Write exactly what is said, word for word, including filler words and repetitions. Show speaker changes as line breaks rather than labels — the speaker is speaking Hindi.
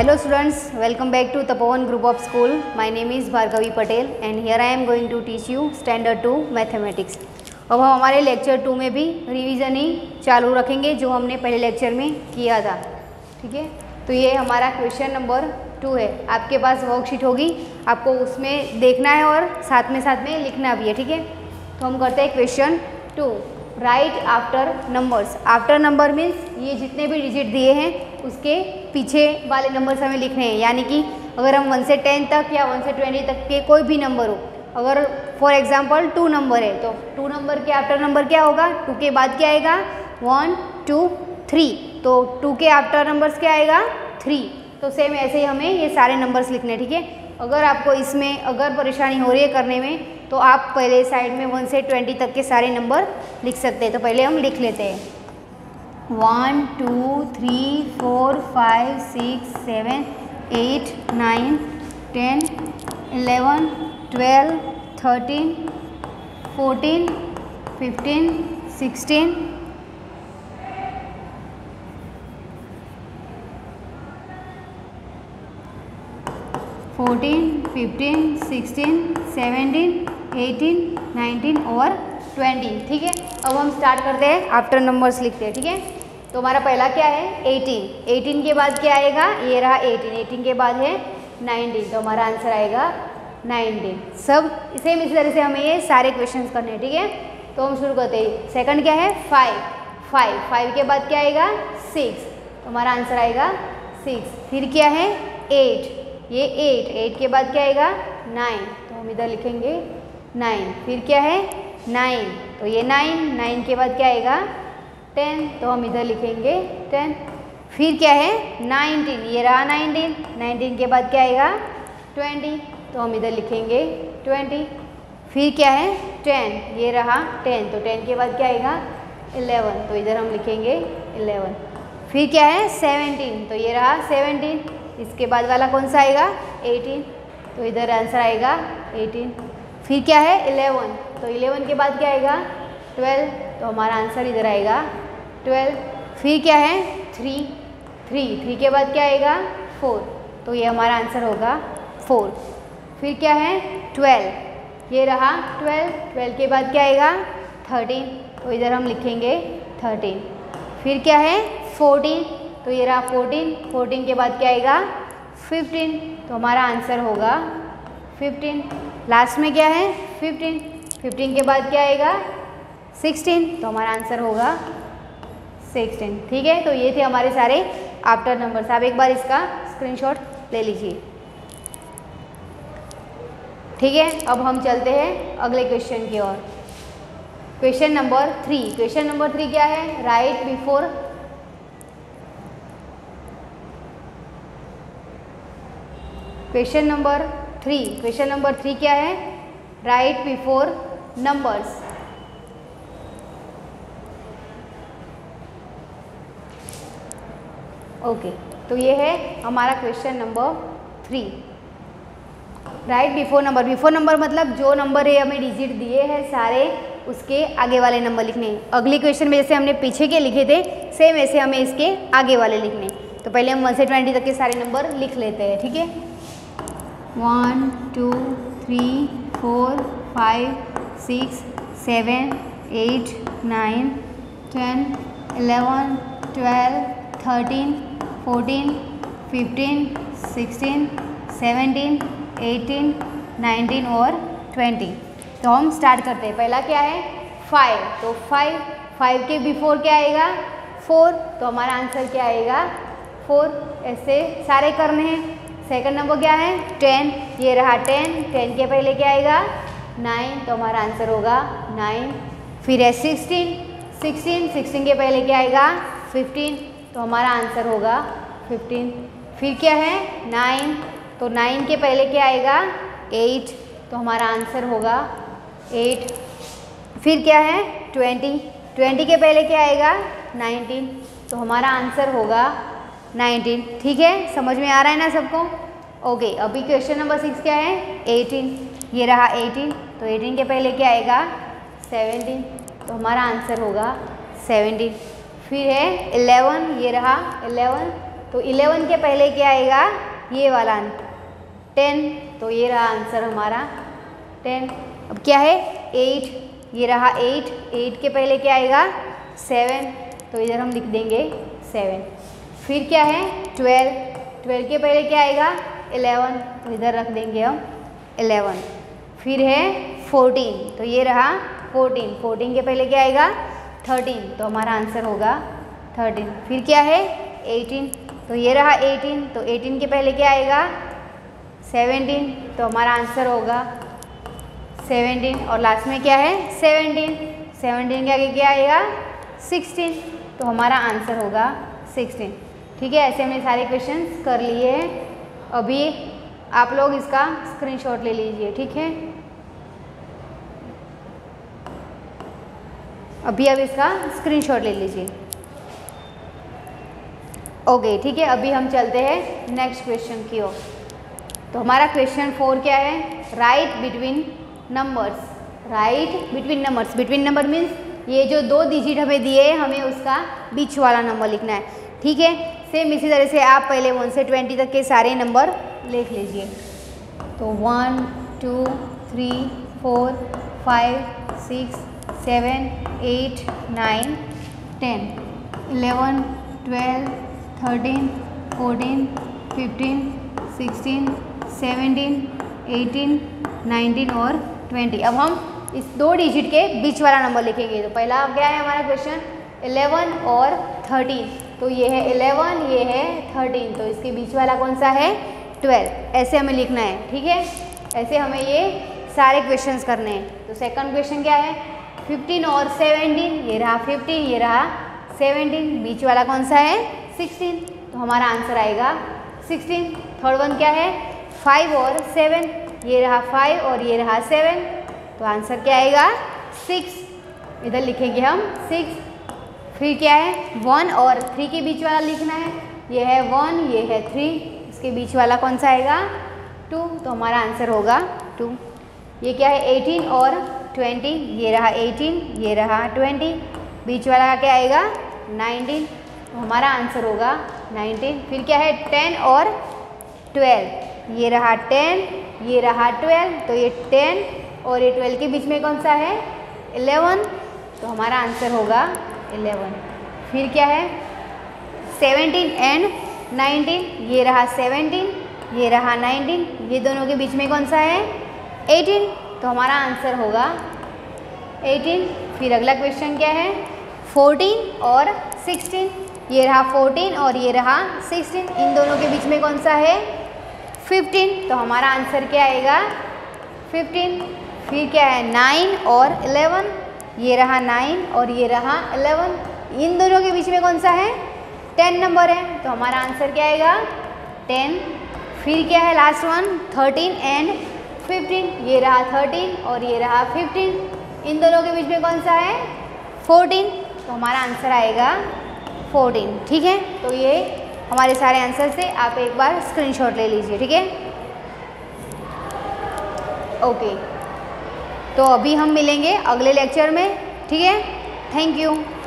Hello students, welcome back to Tapovan Group of School. My name is Bhargavi Patel and here I am going to teach you Standard two Mathematics. अब हम हमारे लेक्चर टू में भी रिवीजन ही चालू रखेंगे जो हमने पहले लेक्चर में किया था. ठीक है, तो ये हमारा क्वेश्चन नंबर टू है. आपके पास वर्कशीट होगी, आपको उसमें देखना है और साथ में साथ में लिखना भी है. ठीक है, तो हम करते हैं question two. Right after numbers. After number means ये जितने भी डिजिट दिए हैं उसके पीछे वाले नंबर्स हमें लिखने हैं. यानी कि अगर हम वन से टेन तक या वन से ट्वेंटी तक के कोई भी नंबर हो, अगर फॉर एग्जांपल टू नंबर है तो टू नंबर के आफ्टर नंबर क्या होगा, टू के बाद क्या आएगा, वन टू थ्री. तो टू के आफ्टर नंबर्स क्या आएगा, थ्री. तो सेम ऐसे ही हमें ये सारे नंबर्स लिखने हैं. ठीक है, अगर आपको इसमें अगर परेशानी हो रही है करने में तो आप पहले साइड में वन से ट्वेंटी तक के सारे नंबर लिख सकते हैं. तो पहले हम लिख लेते हैं. One two three four five six seven eight nine ten eleven twelve thirteen fourteen fifteen sixteen fourteen fifteen sixteen seventeen eighteen nineteen और ट्वेंटी. ठीक है, अब हम स्टार्ट करते हैं, आफ्टर नंबर्स लिखते हैं. ठीक है, तो हमारा पहला क्या है, एटीन. एटीन के बाद क्या आएगा, ये रहा एटीन. एटीन के बाद है नाइनटीन, तो हमारा आंसर आएगा नाइनटीन. सब सेम इसी तरह से हमें ये सारे क्वेश्चंस करने हैं. ठीक है, तो हम शुरू करते हैं. सेकंड क्या है, फाइव. फाइव फाइव के बाद क्या आएगा, सिक्स. तो हमारा आंसर आएगा सिक्स. फिर क्या है, एट. ये एट. एट के बाद क्या आएगा, नाइन. तो हम इधर लिखेंगे नाइन. फिर क्या है, नाइन. तो ये नाइन. नाइन के बाद क्या आएगा, टेन. तो हम इधर लिखेंगे टेन. फिर क्या है, नाइनटीन. ये रहा नाइनटीन. नाइनटीन के बाद क्या आएगा, ट्वेंटी. तो हम इधर लिखेंगे ट्वेंटी. फिर क्या है, टेन. ये रहा टेन. तो टेन के बाद क्या आएगा, इलेवन. तो इधर हम लिखेंगे इलेवन. फिर क्या है, सेवनटीन. तो ये रहा सेवनटीन. इसके बाद वाला कौन सा आएगा, एटीन. तो इधर आंसर आएगा एटीन. फिर क्या है, इलेवन. तो इलेवन के बाद क्या आएगा, ट्वेल्व. तो हमारा आंसर इधर आएगा ट्वेल्व. फिर क्या है, थ्री. थ्री. थ्री के बाद क्या आएगा, फोर. तो ये हमारा आंसर होगा फोर. फिर क्या है, ट्वेल्व. ये रहा ट्वेल्व. ट्वेल्व के बाद क्या आएगा, थर्टीन. तो इधर हम लिखेंगे थर्टीन. फिर क्या है, फोर्टीन. तो ये रहा फोर्टीन. फोर्टीन के बाद क्या आएगा, फिफ्टीन. तो हमारा आंसर होगा फिफ्टीन. लास्ट में क्या है, फिफ्टीन. फिफ्टीन के बाद क्या आएगा, सिक्सटीन. तो हमारा आंसर होगा सिक्सटीन. ठीक है, तो ये थे हमारे सारे आफ्टर नंबर्स. आप एक बार इसका स्क्रीनशॉट ले लीजिए. ठीक है, अब हम चलते हैं अगले क्वेश्चन की ओर. Question number three. Question number three क्या है, right before question number three. Question number three क्या है, राइट बिफोर नंबर्स. ओके, तो ये है हमारा question number three. Right before number. Before number मतलब जो नंबर है हमें डिजिट दिए हैं सारे उसके आगे वाले नंबर लिखने. अगली क्वेश्चन में जैसे हमने पीछे के लिखे थे सेम ऐसे हमें इसके आगे वाले लिखने. तो पहले हम वन से ट्वेंटी तक के सारे नंबर लिख लेते हैं. ठीक है, one two three four five six seven eight nine ten eleven twelve thirteen fourteen fifteen sixteen seventeen eighteen nineteen और ट्वेंटी. तो हम स्टार्ट करते हैं. पहला क्या है, फाइव. तो फाइव. फाइव के बिफोर क्या आएगा, फोर. तो हमारा आंसर क्या आएगा, फोर. ऐसे सारे करने हैं. सेकंड नंबर क्या है, टेन. ये रहा टेन. टेन के पहले क्या आएगा, नाइन. तो हमारा आंसर होगा नाइन. फिर है सिक्सटीन. सिक्सटीन. सिक्सटीन के पहले क्या आएगा, फिफ्टीन. तो हमारा आंसर होगा फिफ्टीन. फिर क्या है, नाइन. तो नाइन के पहले क्या आएगा, एट. तो हमारा आंसर होगा एट. फिर क्या है, ट्वेंटी. ट्वेंटी के पहले क्या आएगा, नाइनटीन. तो हमारा आंसर होगा नाइनटीन. ठीक है, समझ में आ रहा है ना सबको. ओके, अभी क्वेश्चन नंबर सिक्स क्या है, एटीन. ये रहा एटीन. तो एटीन के पहले क्या आएगा, सेवनटीन. तो हमारा आंसर होगा सेवनटीन. फिर है इलेवन. ये रहा इलेवन. तो इलेवन के पहले क्या आएगा, ये वाला टेन, तो ये रहा आंसर हमारा टेन। अब क्या है एट, ये रहा एट, एट के पहले क्या आएगा सेवन, तो इधर हम लिख देंगे सेवन। फिर क्या है ट्वेल्व, ट्वेल्व के पहले क्या आएगा इलेवन, तो इधर रख देंगे हम इलेवन। फिर है फोर्टीन, तो ये रहा फोर्टीन, फोर्टीन के पहले क्या आएगा थर्टीन, तो हमारा आंसर होगा थर्टीन। फिर क्या है एटीन, तो ये रहा एटीन, तो एटीन के पहले क्या आएगा सेवेंटीन, तो हमारा आंसर होगा सेवेंटीन। और लास्ट में क्या है सेवेंटीन, सेवेंटीन के आगे क्या आएगा सिक्सटीन, तो हमारा आंसर होगा सिक्सटीन। ठीक है, ऐसे हमने सारे क्वेश्चंस कर लिए हैं। अभी आप लोग इसका स्क्रीनशॉट ले लीजिए। ठीक है, अभी अब इसका स्क्रीनशॉट ले लीजिए। ओके ठीक है, अभी हम चलते हैं नेक्स्ट क्वेश्चन की ओर। तो हमारा क्वेश्चन फोर क्या है, right between numbers, right between numbers. Between number means ये जो दो डिजिट हमें दिए हैं हमें उसका बीच वाला नंबर लिखना है। ठीक है, सेम इसी तरह से आप पहले वन से ट्वेंटी तक के सारे नंबर लिख लीजिए। तो one two three four five six seven eight nine ten eleven twelve thirteen fourteen fifteen sixteen seventeen eighteen nineteen और ट्वेंटी। अब हम इस दो डिजिट के बीच वाला नंबर लिखेंगे। तो पहला क्या है हमारा क्वेश्चन इलेवन और थर्टीन, तो ये है इलेवन, ये है थर्टीन, तो इसके बीच वाला कौन सा है ट्वेल्व। ऐसे हमें लिखना है। ठीक है, ऐसे हमें ये सारे क्वेश्चंस करने हैं। तो सेकंड क्वेश्चन क्या है फिफ्टीन और सेवनटीन, ये रहा फिफ्टीन, ये रहा सेवनटीन, बीच वाला कौन सा है सिक्सटीन, तो हमारा आंसर आएगा सिक्सटीन। थर्ड वन क्या है फाइव और सेवन, ये रहा फाइव और ये रहा सेवन, तो आंसर क्या आएगा सिक्स, इधर लिखेंगे हम सिक्स। फिर क्या है वन और थ्री के बीच वाला लिखना है, ये है वन, ये है थ्री, इसके बीच वाला कौन सा आएगा टू, तो हमारा आंसर होगा टू। ये क्या है एटीन और ट्वेंटी, ये रहा एटीन, ये रहा ट्वेंटी, बीच वाला क्या आएगा नाइनटीन, तो हमारा आंसर होगा नाइनटीन। फिर क्या है टेन और ट्वेल्व, ये रहा टेन, ये रहा ट्वेल्व, तो ये टेन और ये ट्वेल्व के बीच में कौन सा है इलेवन, तो हमारा आंसर होगा इलेवन। फिर क्या है सेवनटीन एंड नाइनटीन, ये रहा सेवनटीन, ये रहा नाइनटीन, ये दोनों के बीच में कौन सा है एटीन, तो हमारा आंसर होगा एटीन। फिर अगला क्वेश्चन क्या है फोर्टीन और सिक्सटीन, ये रहा फोर्टीन और ये रहा सिक्सटीन, इन दोनों के बीच में कौन सा है फिफ्टीन, तो हमारा आंसर क्या आएगा फिफ्टीन। फिर क्या है नाइन और इलेवन, ये रहा नाइन और ये रहा इलेवन, इन दोनों के बीच में कौन सा है टेन नंबर है, तो हमारा आंसर क्या आएगा टेन। फिर क्या है last one thirteen and fifteen, ये रहा थर्टीन और ये रहा फिफ्टीन, इन दोनों के बीच में कौन सा है फोर्टीन, तो हमारा आंसर आएगा फोर्टीन। ठीक है, तो ये हमारे सारे आंसर से आप एक बार स्क्रीनशॉट ले लीजिए। ठीक है, ओके, तो अभी हम मिलेंगे अगले लेक्चर में। ठीक है, थैंक यू।